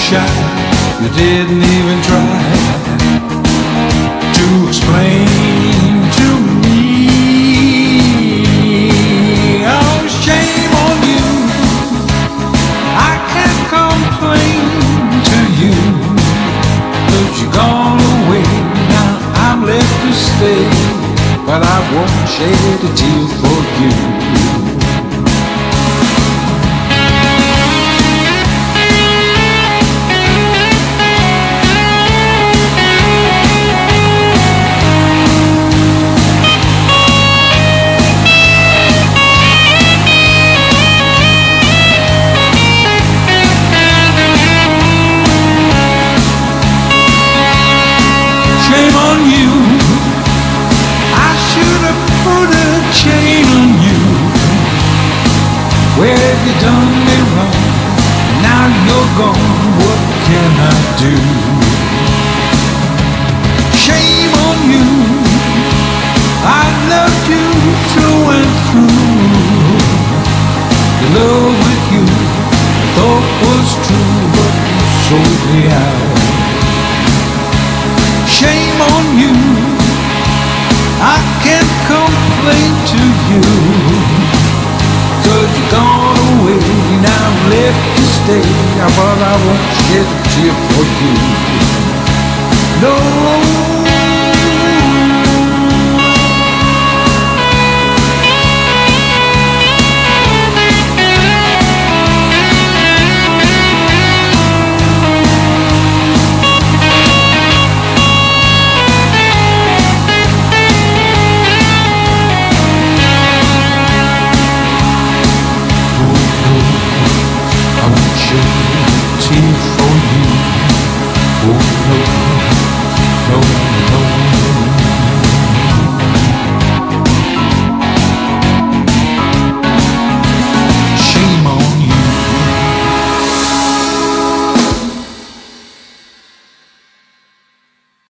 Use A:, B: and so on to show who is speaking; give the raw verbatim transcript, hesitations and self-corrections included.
A: shy, you didn't even try to explain to me. Oh, shame on you, I can't complain to you, 'cause you're gone away, now I'm left to stay, but I won't shed a tear for you. Shame on you, I should have put a chain on you. Where have you done me wrong? Now you're gone, what can I do? Shame on you, I loved you through and through. The love with you I thought was true, but you sold me out. Shame on you, I can't complain to you, 'cause you're gone away, now I'm left to stay, but I won't shed a tear for you. No.